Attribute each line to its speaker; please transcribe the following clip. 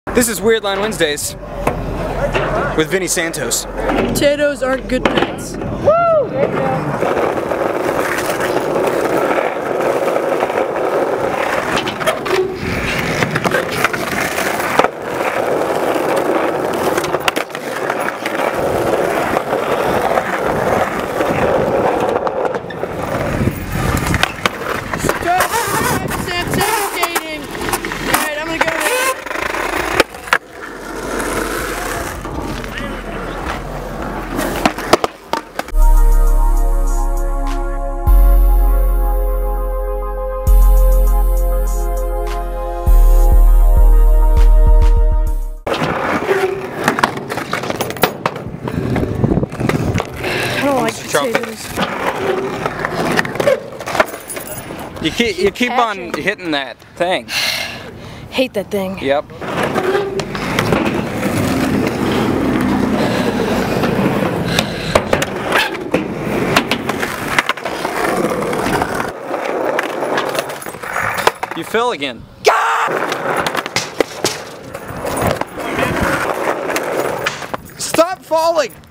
Speaker 1: This is Weird Line Wednesdays with Vincent Santos.
Speaker 2: Potatoes aren't good pets.
Speaker 3: Woo! There you go.
Speaker 2: SamTaborSkating. Alright, I'm gonna go there. I don't like potatoes.
Speaker 1: You keep on hitting that thing.
Speaker 2: Hate that thing.
Speaker 1: Yep. You fell again. Stop falling!